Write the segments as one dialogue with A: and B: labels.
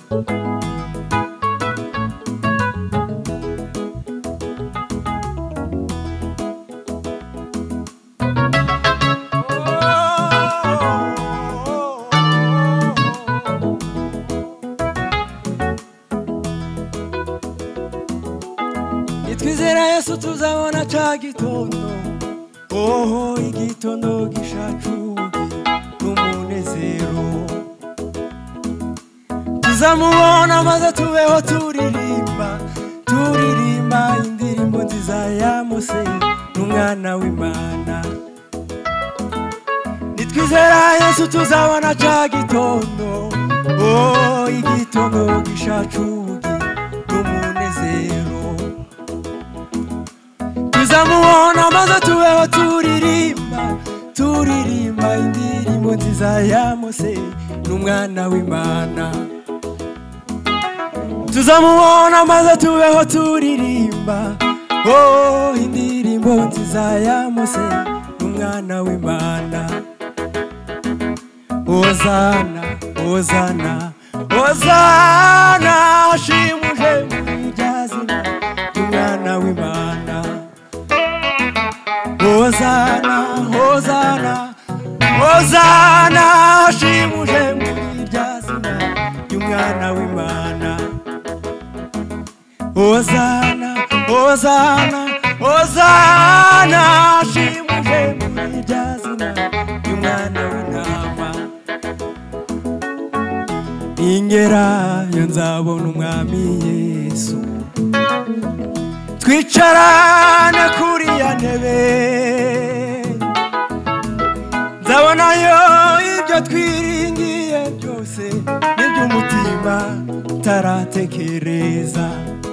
A: Nitwizera Yesu tuzabona ca gitondo, oh igitondo gishacu n'umunezero. Tuzamubona maze tubeho turirimba, turirimba indirimbo nziza ya Mose n'umwana w'Imana. Nitwizera Yesu tuzabona ca gitondo, oh igitondo gishacu n'umunezero. Tuzamubona maze tubeho turirimba, turirimba indirimbo nziza ya Mose n'umwana w'Imana. Tuzamubona maze tubeho turirimba, oh indirimbo nziza ya Mose n'umwana w'Imana. Hozana, Hozana, Hozana, shimuje muri rya zina ry'umwana w'Imana. Hozana, Hozana, Hozana, shimuje muri rya zina ry'umwana w'Imana. Hozana, Hozana, Hozana, shimuje muri rya zina ry'umwana w'Intama. Ingera yo nzabona umwami Yesu, twicarane kuri ya ntebe, nzabonayo ibyo twiringiye byose n'iby'umutima taratekereza.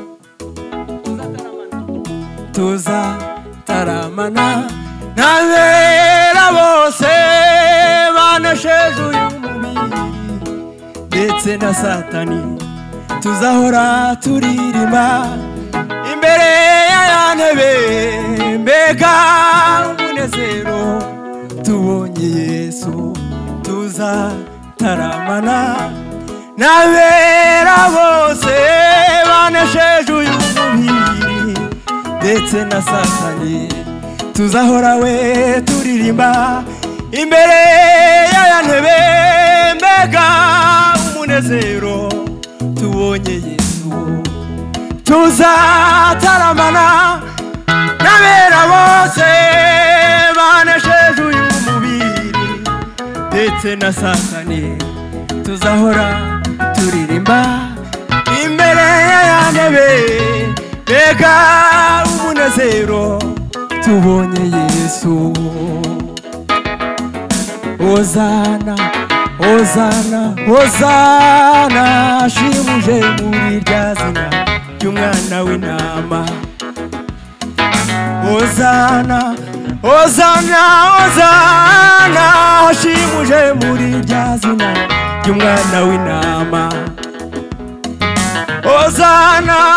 A: Tuzataramana n'abera bose banesheje uyu mubiri ndetse na Satani. Tuzahora turirimba imbere ya ntebe, mbega umunezero tubonye Yesu. Tuzataramana n'abera bose banesheje uyu mubiri ndetse na Satani. Tuzahora we turirimba imbere ya ntebe, mbega umunezero tubonye Yesu. Tuzataramana n'abera bose banesheje uyu mubiri ndetse na Satani. Tuzahora turirimba imbere ya ntebe, mbega umunezero tubonye Yesu. Hozana, Hozana, Hozana, shimuje muri rya zina ry'umwana w'Intama. Hozana, Hozana, Hozana, shimuje muri rya zina ry'umwana w'Intama. Hozana,